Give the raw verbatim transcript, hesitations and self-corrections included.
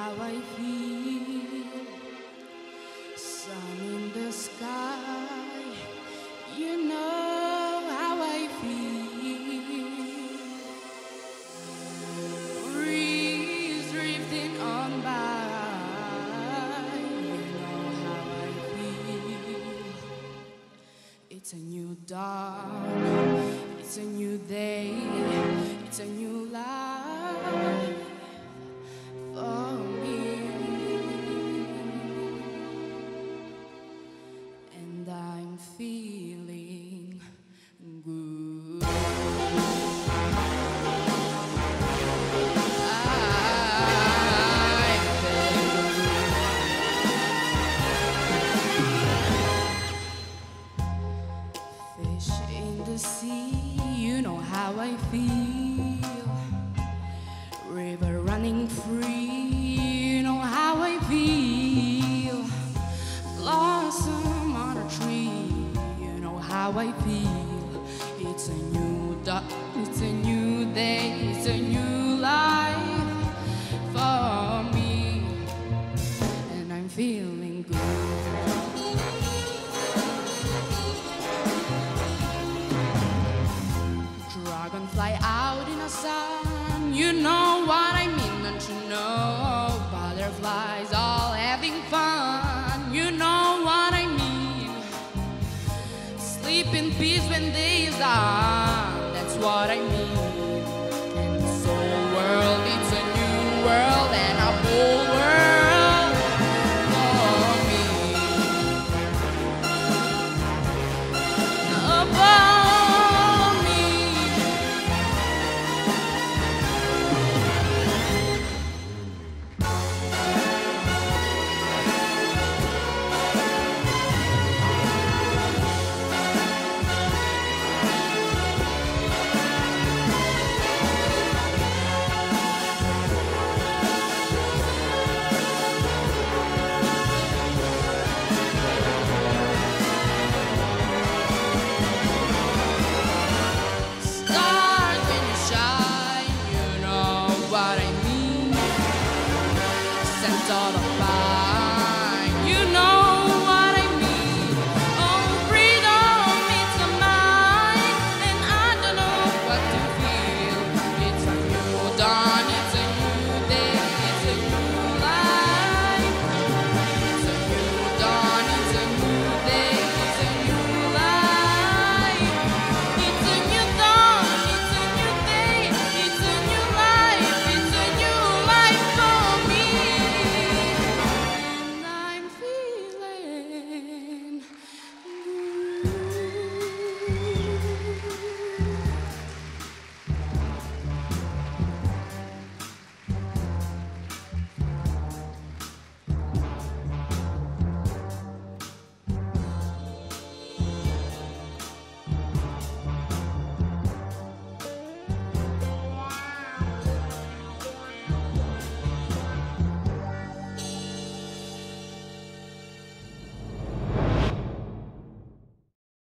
how I feel. Sun in the sky, you know how I feel. Breeze drifting on by, you know how I feel. It's a new dawn, it's a new day, it's a new life for me, and I'm feeling good. I'm feeling fish in the sea, you know how I feel. River running free, you know how I feel. Blossom on a tree, you know how I feel. It's a new dawn, it's a new day, it's a new life for me, and I'm feeling good. Dragonfly out in the sun, you know what I mean, don't you know? Butterflies all having fun, you know what I mean. Sleep in peace when day is done, that's what I mean. And this whole world, it's a new world and a whole world for me. Above all about